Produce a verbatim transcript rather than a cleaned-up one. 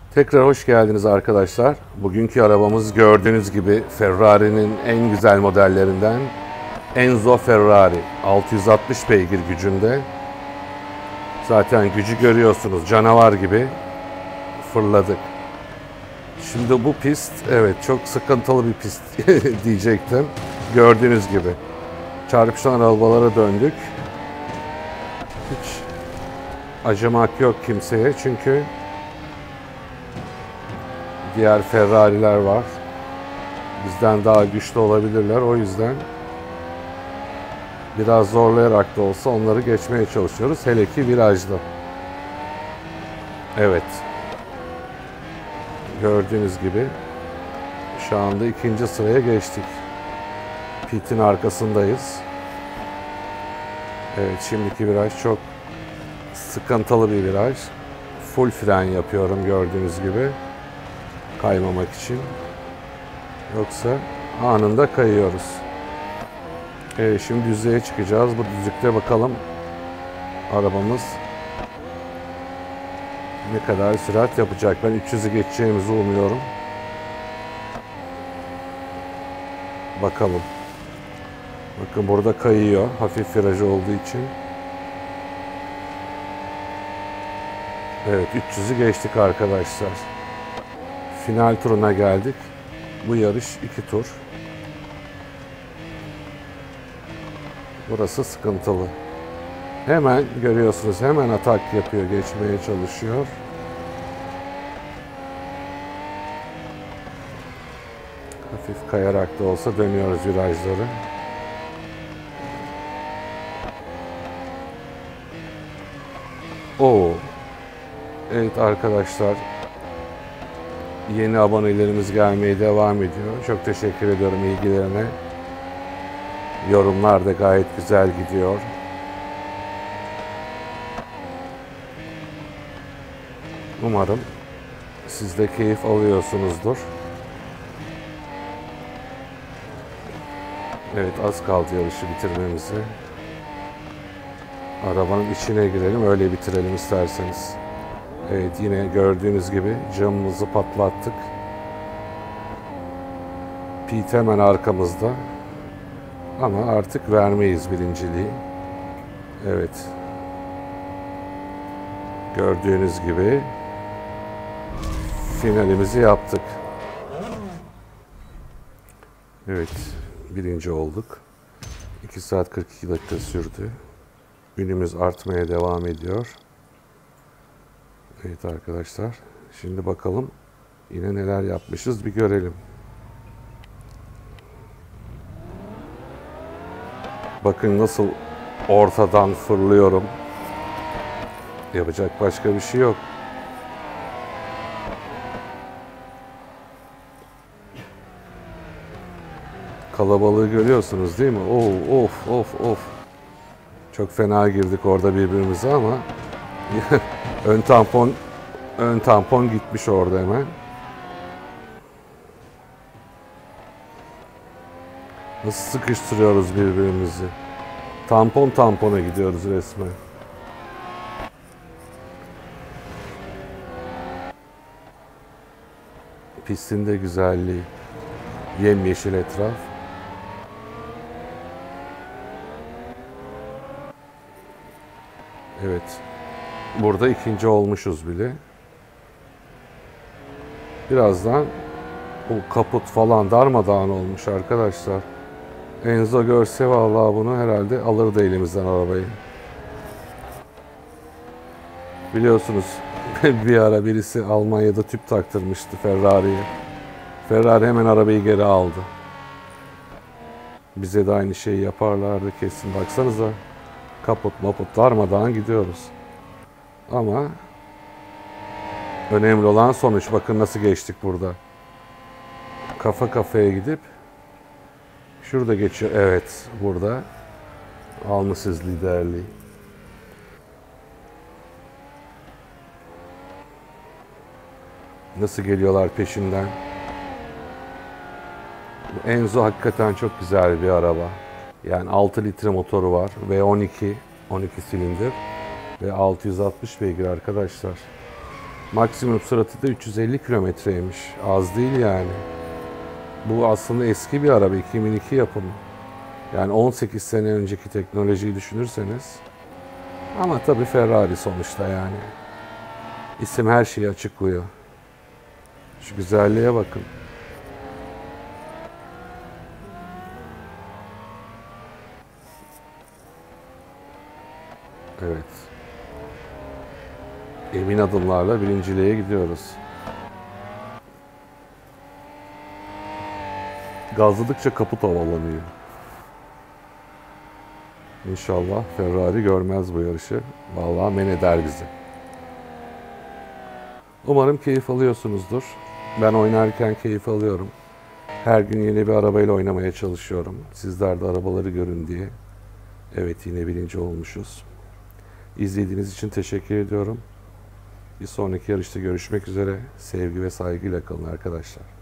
Tekrar hoş geldiniz arkadaşlar. Bugünkü arabamız gördüğünüz gibi Ferrari'nin en güzel modellerinden Enzo Ferrari. altı yüz altmış beygir gücünde. Zaten gücü görüyorsunuz, canavar gibi fırladık. Şimdi bu pist, evet çok sıkıntılı bir pist diyecektim. Gördüğünüz gibi. Çarpışan arabalara döndük. Hiç acımak yok kimseye çünkü diğer Ferrari'ler var. Bizden daha güçlü olabilirler. O yüzden biraz zorlayarak da olsa onları geçmeye çalışıyoruz. Hele ki virajda. Evet. Gördüğünüz gibi şu anda ikinci sıraya geçtik. Pit'in arkasındayız. Evet, şimdiki viraj çok sıkıntılı bir viraj. Full fren yapıyorum gördüğünüz gibi. Kaymamak için. Yoksa anında kayıyoruz. Evet, şimdi düzlüğe çıkacağız. Bu düzlükte bakalım arabamız ne kadar sürat yapacak. Ben üç yüzü geçeceğimizi umuyorum. Bakalım. Bakın burada kayıyor. Hafif viraj olduğu için. Evet, üç yüzü geçtik arkadaşlar. Final turuna geldik. Bu yarış iki tur. Burası sıkıntılı. Hemen görüyorsunuz, hemen atak yapıyor, geçmeye çalışıyor. Hafif kayarak da olsa dönüyoruz virajları. Oo. Evet arkadaşlar, yeni abonelerimiz gelmeye devam ediyor. Çok teşekkür ediyorum ilgilerine. Yorumlar da gayet güzel gidiyor. Umarım siz de keyif alıyorsunuzdur. Evet, az kaldı yarışı bitirmemize. Arabanın içine girelim, öyle bitirelim isterseniz. Evet, yine gördüğünüz gibi camımızı patlattık. Pit hemen arkamızda. Ama artık vermeyiz birinciliği. Evet. Gördüğünüz gibi finalimizi yaptık. Evet, birinci olduk. iki saat kırk iki dakika sürdü. Günümüz artmaya devam ediyor. Evet arkadaşlar, şimdi bakalım yine neler yapmışız bir görelim. Bakın nasıl ortadan fırlıyorum. Yapacak başka bir şey yok. Kalabalığı görüyorsunuz değil mi? Oh, of of of. Çok fena girdik orada birbirimize ama ön tampon ön tampon gitmiş orada hemen. Nasıl sıkıştırıyoruz birbirimizi? Tampon tampona gidiyoruz resmen. Pistin de güzelliği. Yemyeşil etraf. Evet. Burada ikinci olmuşuz bile. Birazdan bu kaput falan darmadağın olmuş arkadaşlar. Enzo görse vallahi bunu herhalde alırdı elimizden arabayı. Biliyorsunuz bir ara birisi Almanya'da tüp taktırmıştı Ferrari'ye. Ferrari hemen arabayı geri aldı. Bize de aynı şeyi yaparlardı kesin. Baksanıza kaput maput darmadağın gidiyoruz. Ama önemli olan sonuç. Bakın nasıl geçtik burada. Kafa kafaya gidip şurada geçiyor. Evet, burada almışız liderliği. Nasıl geliyorlar peşinden. Enzo hakikaten çok güzel bir araba. Yani altı litre motoru var ve on iki on iki silindir ve altı yüz altmış beygir arkadaşlar. Maksimum süratı da üç yüz elli kilometreymiş. Az değil yani. Bu aslında eski bir araba, iki bin iki yapımı. Yani on sekiz sene önceki teknolojiyi düşünürseniz. Ama tabii Ferrari sonuçta yani. İsim her şeyi açıklıyor. Şu güzelliğe bakın. Evet. Emin adımlarla birinciliğe gidiyoruz. Gazladıkça kaput havalanıyor. İnşallah Ferrari görmez bu yarışı. Vallahi men eder bizi. Umarım keyif alıyorsunuzdur. Ben oynarken keyif alıyorum. Her gün yeni bir arabayla oynamaya çalışıyorum. Sizler de arabaları görün diye. Evet, yine birinci olmuşuz. İzlediğiniz için teşekkür ediyorum. Bir sonraki yarışta görüşmek üzere. Sevgi ve saygıyla kalın arkadaşlar.